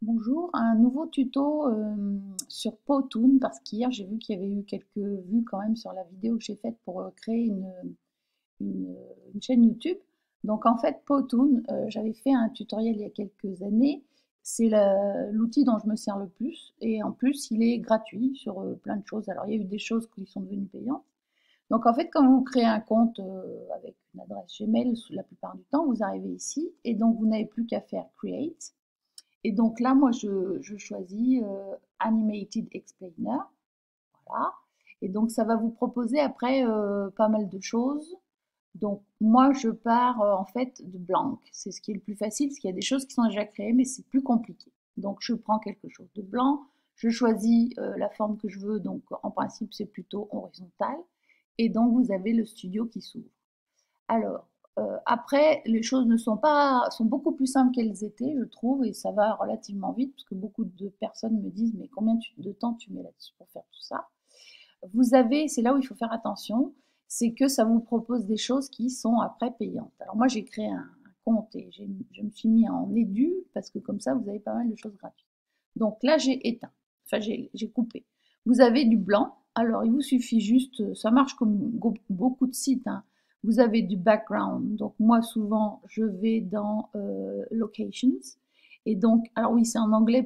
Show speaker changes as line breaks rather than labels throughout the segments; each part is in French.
Bonjour, un nouveau tuto sur Powtoon parce qu'hier j'ai vu qu'il y avait eu quelques vues quand même sur la vidéo que j'ai faite pour créer une- une chaîne YouTube. Donc en fait Powtoon, j'avais fait un tutoriel il y a quelques années. C'est l'outil dont je me sers le plus et en plus il est gratuit sur plein de choses. Alors il y a eu des choses qui sont devenues payantes. Donc en fait quand vous créez un compte avec une adresse Gmail, la plupart du temps vous arrivez ici et donc vous n'avez plus qu'à faire Create. Et donc là, moi, je choisis Animated Explainer. Voilà. Et donc, ça va vous proposer après pas mal de choses. Donc, moi, je pars en fait de blanc. C'est ce qui est le plus facile, parce qu'il y a des choses qui sont déjà créées, mais c'est plus compliqué. Donc, je prends quelque chose de blanc. Je choisis la forme que je veux. Donc, en principe, c'est plutôt horizontal. Et donc, vous avez le studio qui s'ouvre. Alors, après, les choses ne sont pas, sont beaucoup plus simples qu'elles étaient, je trouve, et ça va relativement vite, parce que beaucoup de personnes me disent, mais combien de temps tu mets là-dessus pour faire tout ça? Vous avez, c'est là où il faut faire attention, c'est que ça vous propose des choses qui sont après payantes. Alors moi, j'ai créé un compte et je me suis mis en édu, parce que comme ça, vous avez pas mal de choses gratuites. Donc là, j'ai éteint, enfin j'ai coupé. Vous avez du blanc, alors il vous suffit juste, ça marche comme beaucoup de sites, hein. Vous avez du background, donc moi souvent je vais dans Locations, et donc, alors oui c'est en anglais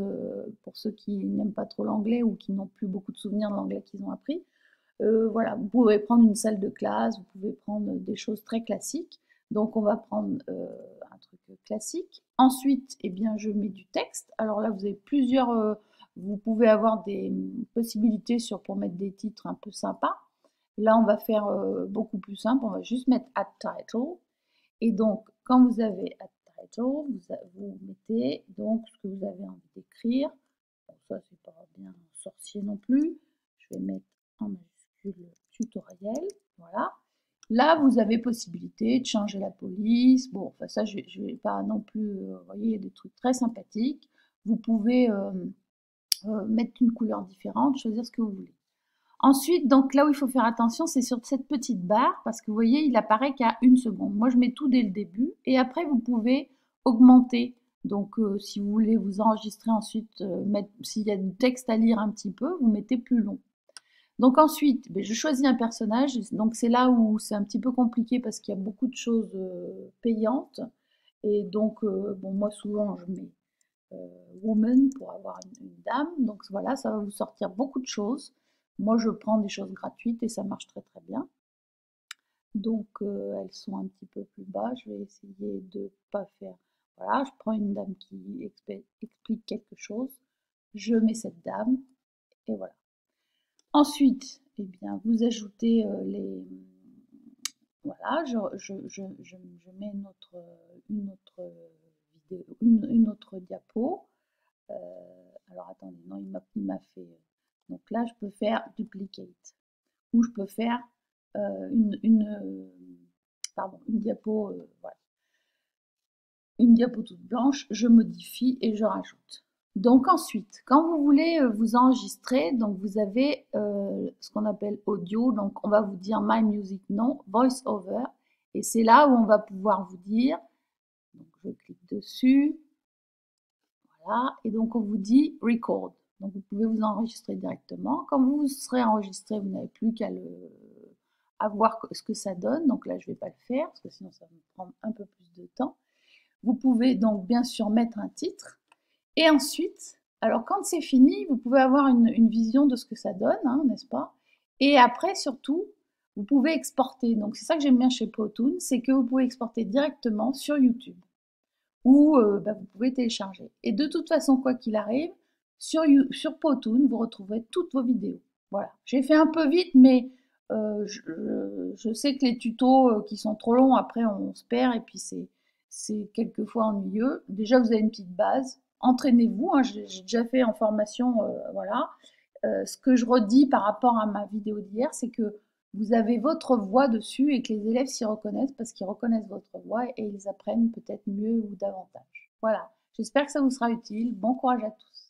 pour ceux qui n'aiment pas trop l'anglais ou qui n'ont plus beaucoup de souvenirs de l'anglais qu'ils ont appris. Voilà, vous pouvez prendre une salle de classe, vous pouvez prendre des choses très classiques. Donc on va prendre un truc classique. Ensuite, eh bien, je mets du texte. Alors là, vous avez plusieurs, vous pouvez avoir des possibilités pour mettre des titres un peu sympas. Là, on va faire beaucoup plus simple. On va juste mettre add title. Et donc, quand vous avez add title, vous mettez donc ce que vous avez envie d'écrire. Bon, ça, c'est pas bien sorcier non plus. Je vais mettre en majuscule tutoriel. Voilà. Là, vous avez possibilité de changer la police. Bon, enfin ça, je ne vais pas non plus, vous voyez, il y a des trucs très sympathiques. Vous pouvez mettre une couleur différente, choisir ce que vous voulez. Ensuite, donc là où il faut faire attention, c'est sur cette petite barre, parce que vous voyez, il apparaît qu'à 1 seconde. Moi, je mets tout dès le début, et après, vous pouvez augmenter. Donc, si vous voulez vous enregistrer ensuite, s'il y a du texte à lire un petit peu, vous mettez plus long. Donc ensuite, ben, je choisis un personnage. Donc c'est là où c'est un petit peu compliqué parce qu'il y a beaucoup de choses payantes. Et donc, bon, moi souvent, je mets woman pour avoir une dame. Donc voilà, ça va vous sortir beaucoup de choses. Moi, je prends des choses gratuites et ça marche très très bien. Donc elles sont un petit peu plus bas. Je vais essayer de pas faire. Voilà, je prends une dame qui explique quelque chose. Je mets cette dame et voilà. Ensuite, eh bien, vous ajoutez les. Voilà, je mets une autre vidéo, une autre diapo. Alors attendez, non, il m'a fait. Donc là, je peux faire duplicate. Ou je peux faire pardon, une diapo, voilà, une diapo toute blanche, je modifie et je rajoute. Donc ensuite, quand vous voulez vous enregistrer, donc vous avez ce qu'on appelle audio, donc on va vous dire My Music non, Voice Over, et c'est là où on va pouvoir vous dire, donc je clique dessus, voilà, et donc on vous dit Record. Donc vous pouvez vous enregistrer directement. Quand vous serez enregistré, vous n'avez plus qu'à voir ce que ça donne. Donc là, je ne vais pas le faire, parce que sinon ça va me prendre un peu plus de temps. Vous pouvez donc bien sûr mettre un titre. Et ensuite, alors quand c'est fini, vous pouvez avoir une vision de ce que ça donne, hein, n'est-ce pas? Et après, surtout, vous pouvez exporter. Donc c'est ça que j'aime bien chez Powtoon, c'est que vous pouvez exporter directement sur YouTube. Ou bah, vous pouvez télécharger. Et de toute façon, quoi qu'il arrive, sur Powtoon, vous retrouverez toutes vos vidéos. Voilà. J'ai fait un peu vite, mais je sais que les tutos qui sont trop longs, après on se perd et puis c'est quelquefois ennuyeux. Déjà, vous avez une petite base. Entraînez-vous, hein, j'ai déjà fait en formation, voilà. Ce que je redis par rapport à ma vidéo d'hier, c'est que vous avez votre voix dessus et que les élèves s'y reconnaissent parce qu'ils reconnaissent votre voix et ils apprennent peut-être mieux ou davantage. Voilà, j'espère que ça vous sera utile. Bon courage à tous.